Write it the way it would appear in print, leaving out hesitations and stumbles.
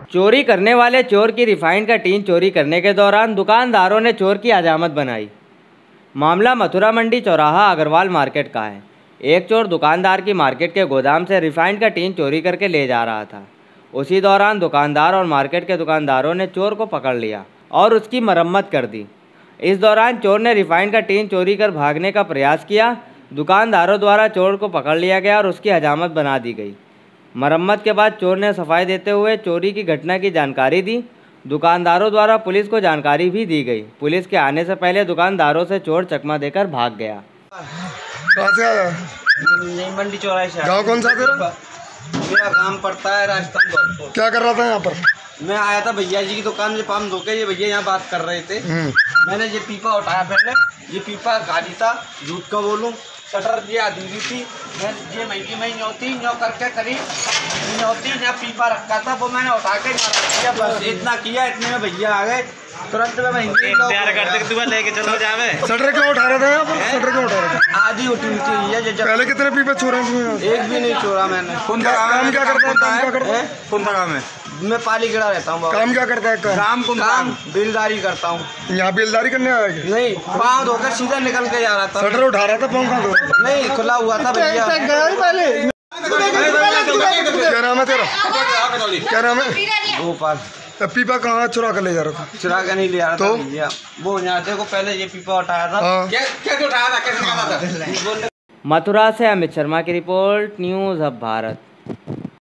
चोरी करने वाले चोर की रिफाइंड का टीन चोरी करने के दौरान दुकानदारों ने चोर की हजामत बनाई। मामला मथुरा मंडी चौराहा अग्रवाल मार्केट का है। एक चोर दुकानदार की मार्केट के गोदाम से रिफाइंड का टीन चोरी करके ले जा रहा था। उसी दौरान दुकानदार और मार्केट के दुकानदारों ने चोर को पकड़ लिया और उसकी मरम्मत कर दी। इस दौरान चोर ने रिफाइंड का टीन चोरी कर भागने का प्रयास किया। दुकानदारों द्वारा चोर को पकड़ लिया गया और उसकी हजामत बना दी गई। मरम्मत के बाद चोर ने सफाई देते हुए चोरी की घटना की जानकारी दी। दुकानदारों द्वारा पुलिस को जानकारी भी दी गई। पुलिस के आने से पहले दुकानदारों से चोर चकमा देकर भाग गया। कहाँ से आया? मंडी चौराहे से। गाँव कौन सा तेरा? मेरा काम पड़ता है राजस्थान। क्या कर रहा था यहाँ पर? मैं आया था भैया जी की दुकान में पाम धोके, ये भैया यहाँ बात कर रहे थे। मैंने ये पीपा उठाया, पहले ये पीपा खाली था, झूठ का बोलूं, शटर दिया दी थी मैं, ये महंगी महंगी होती न्यो करके करीब होती यहाँ पीपा रखा था, वो मैंने उठा के दिया, बस इतना किया। इतने में भैया आ गए, तुरंत में महंगी लेके चलो जावे। शटर क्यों उठा रहा था यहाँ पर? शटर क्यों उठा रहा था? आधी उठी हुई थी। पहले कितने पीपे छोड़े? एक भी नहीं छोड़ा मैंने। काम क्या करता है? कौन सा काम है? मैं पाली गिरा रहता हूँ। काम क्या करता है? काम बिलदारी करता हूँ। यहाँ बिलदारी करने आया? नहीं, पाँव धोकर सीधा निकल के जा रहा था। शटर उठा रहा था, पाँव कहाँ धो? नहीं, खुला हुआ था भैया। क्या नाम है तेरा? क्या नाम है? गोपाल। पीपा कहाँ चुरा कर ले जा रहा था? चुरा कर नहीं ले रहा था भैया, वो यहाँ देखो पहले ये पीपा उठाया था। कैसे उठाया था? कैसे निकाला था? मथुरा से अमित शर्मा की रिपोर्ट, न्यूज़ अब भारत।